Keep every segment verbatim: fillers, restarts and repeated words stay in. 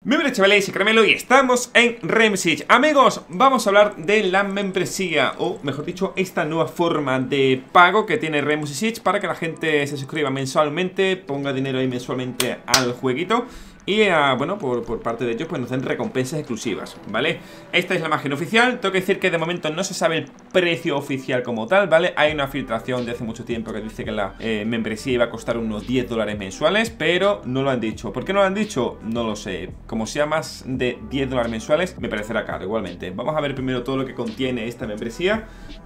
Muy buenas chavales, soy Caramelo y estamos en Rainbow Six. Amigos, vamos a hablar de la membresía, o mejor dicho, esta nueva forma de pago que tiene Rainbow Six para que la gente se suscriba mensualmente, ponga dinero ahí mensualmente al jueguito. Y, uh, bueno, por, por parte de ellos, pues nos den recompensas exclusivas, ¿vale? Esta es la imagen oficial. Tengo que decir que de momento no se sabe el precio oficial como tal, ¿vale? Hay una filtración de hace mucho tiempo que dice que la eh, membresía iba a costar unos diez dólares mensuales, pero no lo han dicho. ¿Por qué no lo han dicho? No lo sé. Como sea más de diez dólares mensuales, me parecerá caro igualmente. Vamos a ver primero todo lo que contiene esta membresía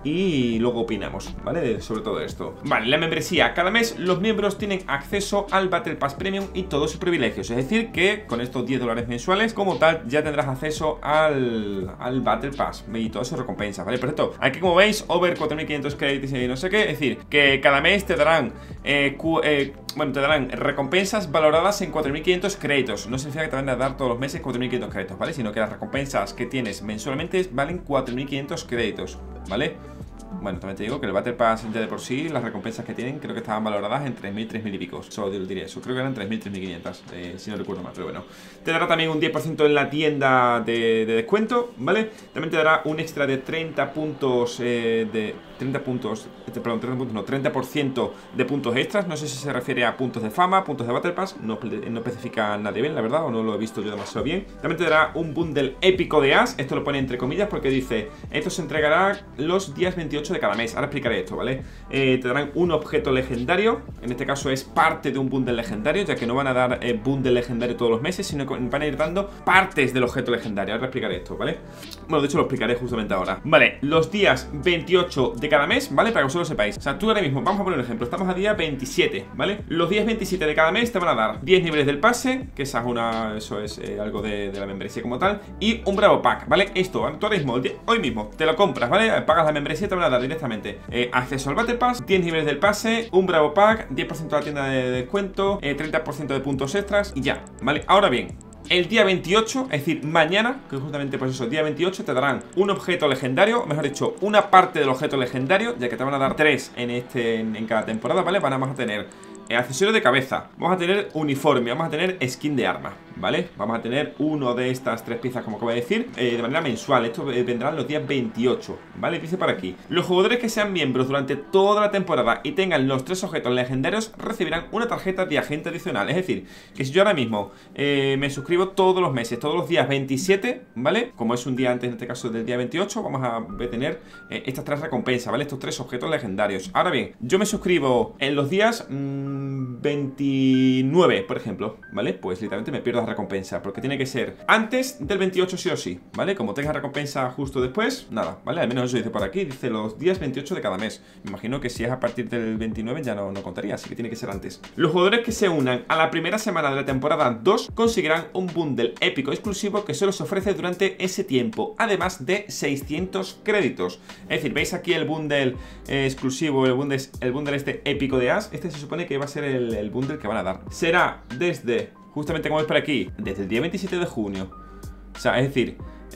y luego opinamos, ¿vale? Sobre todo esto. Vale, la membresía. Cada mes los miembros tienen acceso al Battle Pass Premium y todos sus privilegios. Es decir, que con estos diez dólares mensuales, como tal, ya tendrás acceso al, al Battle Pass y todas sus recompensas, ¿vale? Por cierto, aquí como veis, over cuatro mil quinientos créditos y no sé qué. Es decir, que cada mes te darán eh, eh, bueno, te darán recompensas valoradas en cuatro mil quinientos créditos. No significa que te van a dar todos los meses cuatro mil quinientos créditos, ¿vale? Sino que las recompensas que tienes mensualmente valen cuatro mil quinientos créditos, ¿vale? Bueno, también te digo que el Battle Pass ya de por sí, las recompensas que tienen, creo que estaban valoradas en tres mil, tres mil y pico. Solo diré eso, creo que eran tres mil, tres mil quinientos, eh, si no recuerdo mal, pero bueno. Te dará también un diez por ciento en la tienda de, de descuento, ¿vale? También te dará un extra de treinta puntos, eh, de treinta puntos, perdón, treinta puntos, no, treinta por ciento de puntos extras. No sé si se refiere a puntos de fama, puntos de Battle Pass, no, no especifica nadie bien, la verdad, o no lo he visto yo demasiado bien. También te dará un bundle épico de As, esto lo pone entre comillas porque dice, esto se entregará los días veintiocho de cada mes. Ahora explicaré esto, ¿vale? Eh, te darán un objeto legendario. En este caso es parte de un bundle legendario, ya que no van a dar eh, bundle legendario todos los meses, sino que van a ir dando partes del objeto legendario. Ahora explicaré esto, ¿vale? Bueno, de hecho lo explicaré justamente ahora. Vale, los días veintiocho de cada mes, ¿vale? Para que vosotros lo sepáis. O sea, tú ahora mismo, vamos a poner un ejemplo. Estamos a día veintisiete, ¿vale? Los días veintisiete de cada mes te van a dar diez niveles del pase, que esa es una, eso es eh, algo de, de la membresía como tal, y un Bravo Pack, ¿vale? Esto, tú ahora mismo, hoy mismo, te lo compras, ¿vale? Pagas la membresía y te van a dar directamente Eh, acceso al Battle Pass, diez niveles del pase, un Bravo Pack, diez por ciento de la tienda de descuento, eh, treinta por ciento de puntos extras y ya, ¿vale? Ahora bien, el día veintiocho, es decir, mañana, que justamente pues eso, día veintiocho, te darán un objeto legendario, mejor dicho, una parte del objeto legendario, ya que te van a dar tres en, este, en, en cada temporada, ¿vale? Vamos a tener eh, accesorio de cabeza, vamos a tener uniforme, vamos a tener skin de arma, ¿vale? Vamos a tener uno de estas tres piezas, como acabo de decir, eh, de manera mensual. Esto eh, vendrán los días veintiocho, ¿vale? Dice por aquí, los jugadores que sean miembros durante toda la temporada y tengan los tres objetos legendarios recibirán una tarjeta de agente adicional. Es decir, que si yo ahora mismo eh, me suscribo todos los meses, todos los días veintisiete, ¿vale? Como es un día antes, en este caso del día veintiocho, vamos a tener eh, estas tres recompensas, ¿vale? Estos tres objetos legendarios. Ahora bien, yo me suscribo en los días mmm, veintinueve, por ejemplo, ¿vale? Pues literalmente me pierdo la recompensa, porque tiene que ser antes del veintiocho sí o sí, ¿vale? Como tenga recompensa justo después, nada, ¿vale? Al menos eso dice por aquí, dice los días veintiocho de cada mes. Me imagino que si es a partir del veintinueve ya no, no contaría, así que tiene que ser antes. Los jugadores que se unan a la primera semana de la temporada dos conseguirán un bundle épico exclusivo que solo se ofrece durante ese tiempo, además de seiscientos créditos. Es decir, veis aquí el bundle eh, exclusivo, el bundle, el bundle este épico de As. Este se supone que va a ser el, el bundle que van a dar. Será desde, justamente como veis por aquí, desde el día veintisiete de junio. O sea, es decir,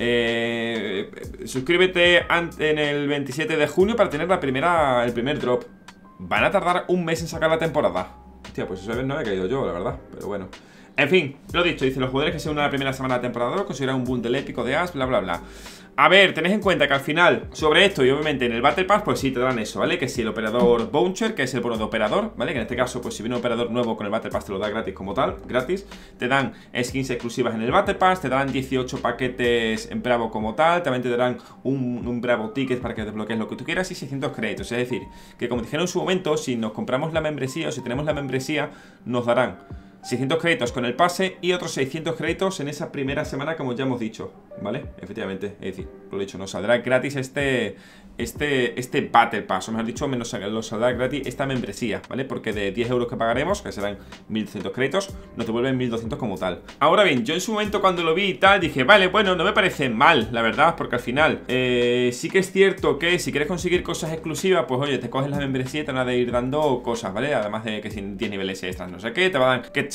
eh, suscríbete en el veintisiete de junio para tener la primera, el primer drop. Van a tardar un mes en sacar la temporada. Hostia, pues eso no había caído yo, la verdad, pero bueno. En fin, lo dicho, dice, los jugadores que se unan a la primera semana de temporada conseguirán un bundle épico de As, bla, bla, bla. A ver, tenéis en cuenta que al final, sobre esto y obviamente en el Battle Pass, pues sí te dan eso, ¿vale? Que si el operador Bouncer, que es el bono de operador, ¿vale? Que en este caso, pues si viene un operador nuevo con el Battle Pass te lo da gratis como tal, gratis. Te dan skins exclusivas en el Battle Pass, te darán dieciocho paquetes en Bravo como tal, también te darán un, un Bravo Ticket para que desbloquees lo que tú quieras y seiscientos créditos. Es decir, que como dijeron en su momento, si nos compramos la membresía o si tenemos la membresía, nos darán seiscientos créditos con el pase y otros seiscientos créditos en esa primera semana, como ya hemos dicho, ¿vale? Efectivamente, es decir, lo he dicho, nos saldrá gratis este este, este Battle Pass, o mejor dicho, menos nos saldrá gratis esta membresía, ¿vale? Porque de diez euros que pagaremos, que serán mil doscientos créditos, nos devuelven mil doscientos como tal. Ahora bien, yo en su momento cuando lo vi y tal, dije, vale, bueno, no me parece mal, la verdad, porque al final eh, sí que es cierto que si quieres conseguir cosas exclusivas, pues oye, te coges la membresía y te van a ir dando cosas, ¿vale? Además de que si tienes niveles extras, no sé qué, te van a dar, que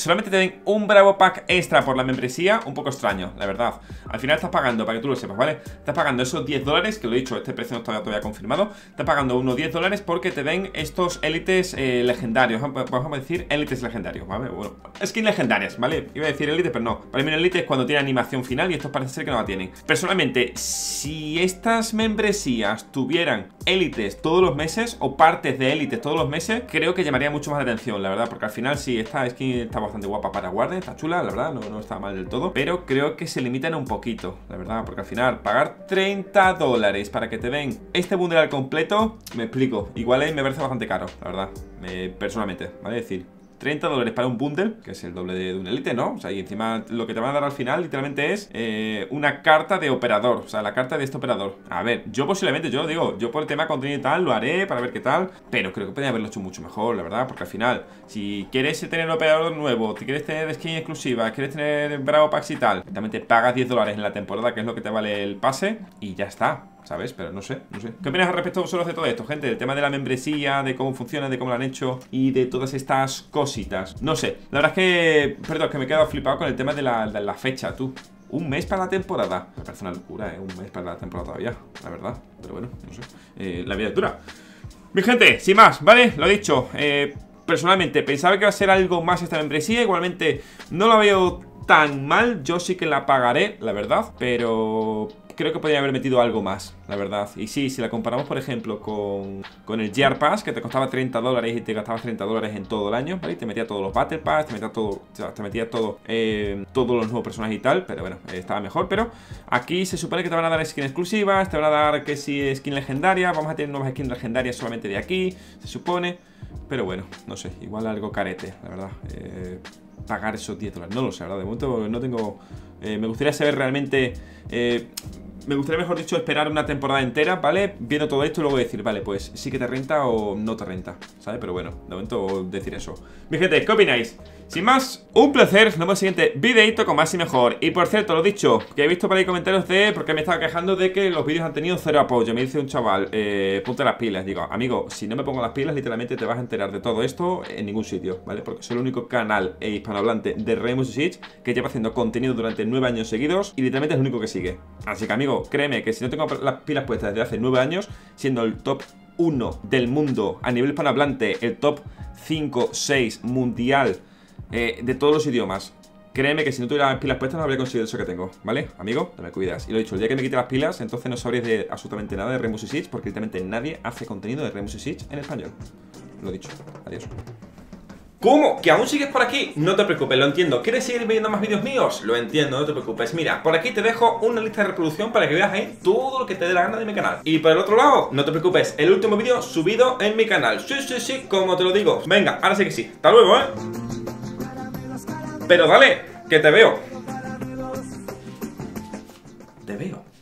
solamente te den un Bravo Pack extra por la membresía, un poco extraño, la verdad. Al final estás pagando, para que tú lo sepas, ¿vale? Estás pagando esos diez dólares, que lo he dicho, este precio no está todavía confirmado. Estás pagando unos diez dólares porque te den estos élites eh, legendarios. Vamos a decir élites legendarios, ¿vale? Bueno, skins legendarias, ¿vale? Iba a decir élites, pero no. Para mí una élite es cuando tiene animación final y estos parece ser que no la tienen. Personalmente, si estas membresías tuvieran élites todos los meses o partes de élites todos los meses, creo que llamaría mucho más la atención, la verdad, porque al final sí, esta skin está bastante guapa para Warden, está chula, la verdad, no, no está mal del todo, pero creo que se limitan un poquito, la verdad, porque al final pagar treinta dólares para que te den este bundle al completo, me explico, igual me parece bastante caro, la verdad, me, personalmente, ¿vale? Es decir, treinta dólares para un bundle, que es el doble de, de un elite, ¿no? O sea, y encima lo que te van a dar al final literalmente es eh, una carta de operador, o sea, la carta de este operador. A ver, yo posiblemente, yo lo digo, yo por el tema contenido y tal, lo haré para ver qué tal, pero creo que podría haberlo hecho mucho mejor, la verdad, porque al final, si quieres tener un operador nuevo, si quieres tener skin exclusiva, quieres tener Bravo Packs y tal, también te pagas diez dólares en la temporada, que es lo que te vale el pase, y ya está. ¿Sabes? Pero no sé, no sé. ¿Qué opinas al respecto vosotros de todo esto, gente? Del tema de la membresía, de cómo funciona, de cómo lo han hecho y de todas estas cositas. No sé, la verdad es que... Perdón, es que me he quedado flipado con el tema de la, de la fecha, tú. Un mes para la temporada. Me parece una locura, ¿eh? Un mes para la temporada todavía, la verdad. Pero bueno, no sé. Eh, la vida es dura. Mi gente, sin más, ¿vale? Lo he dicho. Eh, personalmente, pensaba que iba a ser algo más esta membresía. Igualmente, no la veo tan mal. Yo sí que la pagaré, la verdad. Pero... creo que podría haber metido algo más, la verdad. Y sí, si la comparamos, por ejemplo, con, con el Gear Pass, que te costaba treinta dólares y te gastabas treinta dólares en todo el año, ¿vale? Y te metía todos los Battle Pass, te metía todo, te metía todo, eh, todos los nuevos personajes y tal. Pero bueno, eh, estaba mejor. Pero aquí se supone que te van a dar skins exclusivas, te van a dar que si skin legendaria. Vamos a tener nuevas skins legendarias solamente de aquí, se supone. Pero bueno, no sé, igual algo carete, la verdad. Eh... pagar esos diez dólares, no lo sé, ¿verdad? De momento no tengo... Eh, me gustaría saber realmente... Eh, me gustaría, mejor dicho, esperar una temporada entera, ¿vale? Viendo todo esto y luego decir, vale, pues sí que te renta o no te renta, ¿sabes? Pero bueno, de momento decir eso. Mi gente, ¿qué opináis? Sin más, un placer, nos vemos en el siguiente videito con más y mejor. Y por cierto, lo dicho, que he visto por ahí comentarios de... porque me estaba quejando de que los vídeos han tenido cero apoyo. Me dice un chaval, eh, ponte las pilas. Digo, amigo, si no me pongo las pilas, literalmente te vas a enterar de todo esto en ningún sitio, ¿vale? Porque soy el único canal e hispanohablante de Rainbow Six que lleva haciendo contenido durante nueve años seguidos y literalmente es el único que sigue. Así que, amigo, créeme que si no tengo las pilas puestas desde hace nueve años, siendo el top uno del mundo a nivel hispanohablante, el top cinco, seis mundial... Eh, de todos los idiomas, créeme que si no tuviera las pilas puestas no habría conseguido eso que tengo, ¿vale? Amigo, te me cuidas. Y lo he dicho, el día que me quite las pilas, entonces no sabréis de absolutamente nada de Rainbow Six Siege, porque literalmente nadie hace contenido de Rainbow Six Siege en español. Lo he dicho, adiós. ¿Cómo? ¿Que aún sigues por aquí? No te preocupes, lo entiendo. ¿Quieres seguir viendo más vídeos míos? Lo entiendo, no te preocupes. Mira, por aquí te dejo una lista de reproducción para que veas ahí todo lo que te dé la gana de mi canal. Y por el otro lado, no te preocupes, el último vídeo subido en mi canal. Sí, sí, sí, como te lo digo. Venga, ahora sí que sí. Hasta luego, ¿eh? Pero dale, que te veo. Te veo.